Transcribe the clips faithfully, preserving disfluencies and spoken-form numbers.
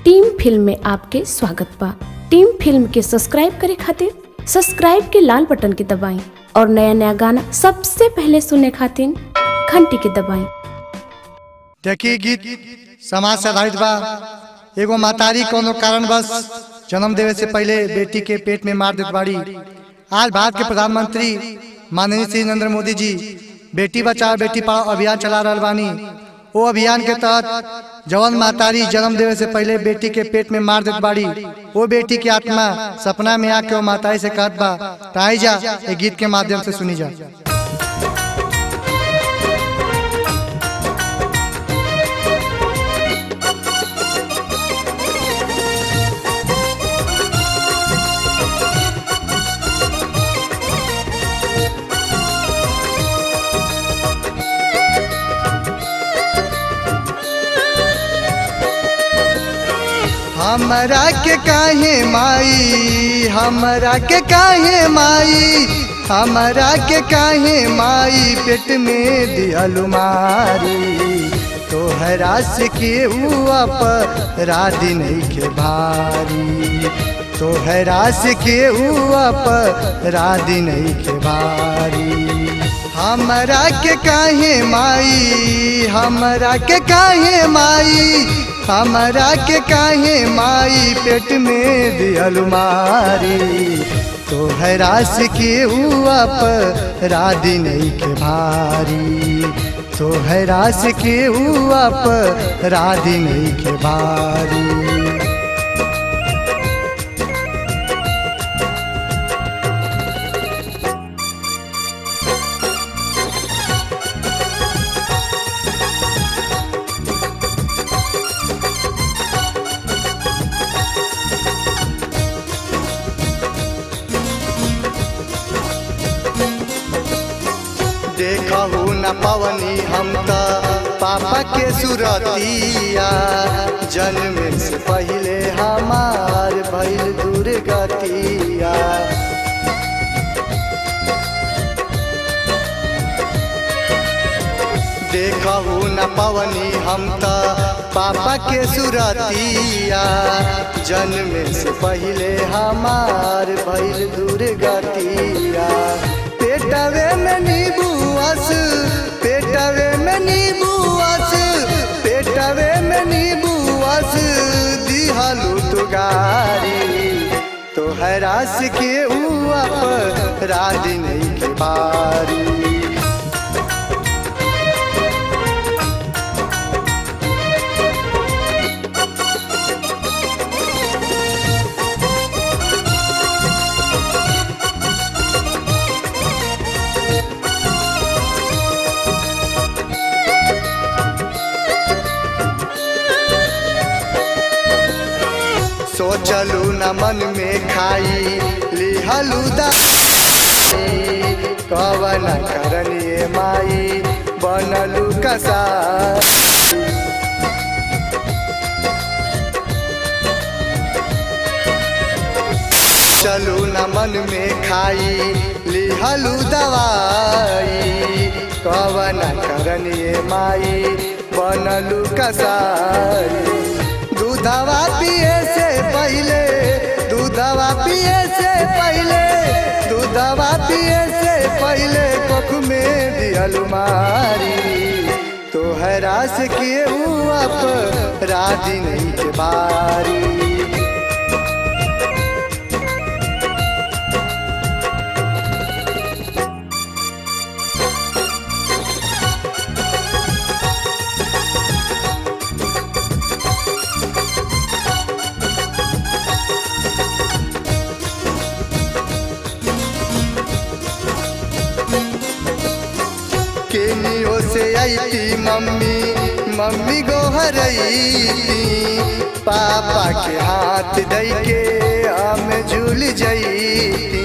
Team film में आपके स्वागत बा। टीम फिल्म के सब्सक्राइब करे खातिर सब्सक्राइब के लाल बटन के दबाएं और नया नया गाना सबसे पहले सुनने खातिर घंटी के दबाएं। देखिए गीत समाज से आधारित बा। एगो मातारी कोनो कारणवश जन्म देवे से पहले बेटी के पेट में मार देत बाड़ी। आज भारत के प्रधानमंत्री माननीय श्री नरेंद्र मोदी जी बेटी बचाओ बेटी पढ़ाओ अभियान चला रहा बानी। वो अभियान के तहत जवन मातारी जन्म देवे से पहले बेटी के पेट में मार देत बाड़ी, वो बेटी की आत्मा सपना में आके वो मातारी से कहत बा। ताई जा ये गीत के माध्यम से सुनी जा। हमरा के काहे माई, हमरा के काहे माई, हमरा के काहे माई पेट में दिहलु मारी। तोहरा से केहू अपराधी नहीं के भारी, तोहरा से केहू अपराधी नहीं के भारी। हमरा के काहे माई, हमरा के काहे माई, हमरा के काहे माई पेट में दिहलु मारी। तोहरा से केहू अपराधी नहीं के भारी, तोहरा से केहू अपराधी नहीं के भारी। देखहु न पवनी हम त पापा के सुरतिया, जन्म से पहले हमार भइल दुर्गतिया। देखहु न पवनी हम त पापा के सुरतिया, जन्म से पहले हमार भइल दुर्गतिया। पेटवे में नींबू अस, पेटवे में नींबू अस, पेटवे में नींबू अस दिहलु तुगारी। तोहरा से केहू अपराधी नहीं के भारी। सोचलू न मन में खाई लिहलू दाई, कवन करनिए माई बनलू कसाई। चलू न मन में खाई लिहलू दवाई, कवन करनिए माई बनलू कसाई। दूधवा पिए से पहले, दूधवा पिए से पहले, दूधवा पिए से पहले कोख में दिहलु मारी। तोहरा से केहू अपराधी नहीं के भारी। केनियो से आईती मम्मी, मम्मी गोहरईती, पापा के हाथ दई के हम झूल जईती।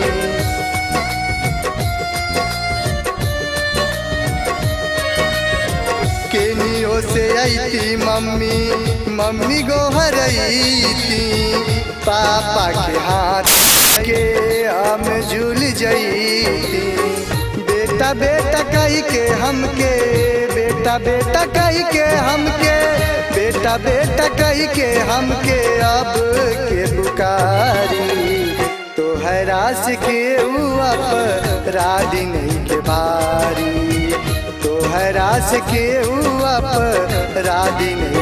केनियो से आईती मम्मी, मम्मी गोहरईती, पापा के हाथ के हम झूल जईती। बेटा बेटा कही के हमके, बेटा बेटा कही के हमके, बेटा बेटा कही के हमके अब के पुकारी, तोहरा से केहू अपराधी नहीं के भारी, तोहरा से केहू अपराधी नहीं